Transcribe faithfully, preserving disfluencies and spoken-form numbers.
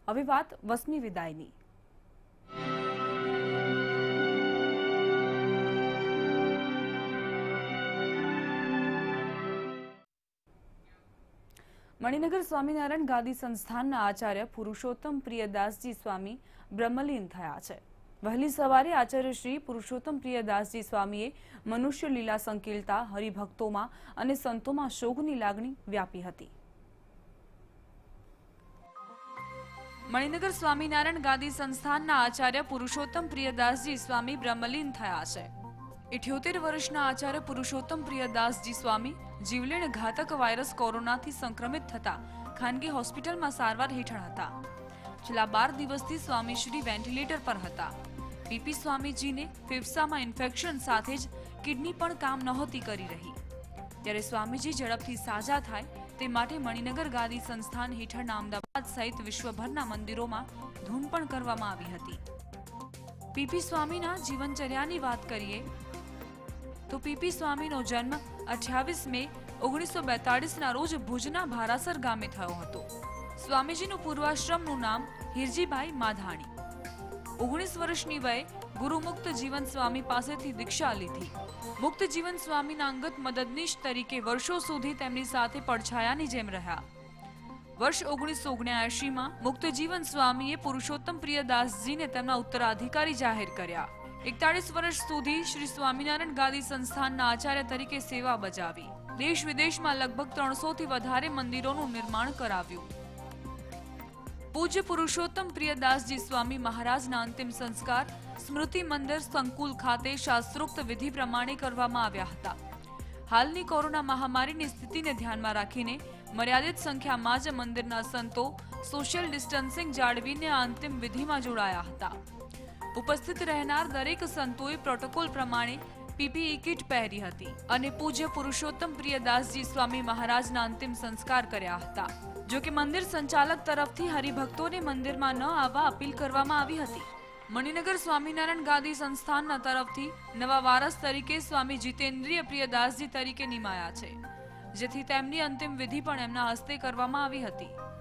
હવે વાત વસમી વિદાયની। मणिनगर स्वामीनारायण गादी संस्थानना आचार्य पुरुषोत्तम प्रियदासजी स्वामी ब्रह्मलीन थया छे। वहेली सवारे आचार्य श्री पुरुषोत्तम प्रियदासजी स्वामीए मनुष्य लीला संकेलता हरिभक्तों अने संतों शोकनी लागणी व्यापी हती। मणिनगर स्वामीनारायण गादी संस्थानना आचार्य पुरुषोत्तम प्रियदासजी स्वामी ब्रह्मलीन थया छे। इठ्योतेर वर्षना आचार्य पुरुषोत्तम प्रियदासजी स्वामी जीवलेण घातक वायरस कोरोना थी संक्रमित थता खानगी होस्पिटल में सारवार हेठळ हता। छेल्ला बार दिवसथी स्वामीश्री वेन्टिलेटर पर हता। पीपी स्वामीजी ने फेफसा में इन्फेक्शन साथे ज किडनी पण काम नहोती करी रही। त्यारे स्वामीजी झड़पथी साजा थाय ते माटे मणिनगर गादी संस्थान हेठळना अमदावाद सहित विश्वभરના મંદિરોમાં ધૂમ પણ કરવામાં આવી હતી। પીપી સ્વામીના જીવનચર્યાની વાત કરીએ तो पीपी स्वामीनो जन्म अठावीस मे ओगनीस सौ बेतालीस ना रोज भुजना भारासर गामे थयो हतो। स्वामीजीनु पूर्वाश्रमनु नाम हिरजीभाई माधाणी। ओगनीस वर्षनी वय गुरुमुक्त जीवन स्वामी पासेथी दीक्षा लीधी। मुक्त जीवन स्वामीना अंगत मददनीश तरीके वर्षों सुधी तेमनी साथे પડછાયાની જેમ રહ્યા। वर्ष ओगनीस सौ ओगणयासी में मुक्त जीवन स्वामीए पुरुषोत्तम प्रियदासजीने तेमना उत्तराधिकारी जाहिर कर्या। इकतालीस वर्ष सुधी श्री स्वामीनारायण गादी संस्थानना आचार्य तरीके सेवा बजावी। देश विदेश में लगभग त्रणसो थी वधारे मंदिरों निर्माण कराव्युं। पूज्य पुरुषोत्तम प्रियदासजी स्वामी महाराजना अंतिम संस्कार स्मृति मंदिर संकुल खाते शास्त्रोक्त विधि प्रमाणे करवामां आव्या हता। हालनी कोरोना महामारीनी स्थितिने ध्यानमां राखीने मर्यादित संख्यामां ज मंदिરના संतो सोशियल डिस्टन्सिंग जाळवीने आ अंतिम विधिमां जोडाया हता। उपस्थित रहनार दरेक संतोए प्रोटोकॉल प्रमाणे पीपीई किट पहेरी हती अने पूज्य पुरुषोत्तम प्रियदासजी स्वामी महाराजना अंतिम संस्कार कर्या हता। जो कि मंदिर संचालक तरफथी हरिभक्तोने मंदिरमां न आववा अपील करवामां आवी हती। मणिनगर स्वामीनारायण गादी संस्थानना तरफथी नवा वारस तरीके स्वामी जितेन्द्रिय प्रियदासजी तरीके निमाया छे, जेथी तेमनी अंतिम विधि पण एमना हस्ते करवामां आवी हती।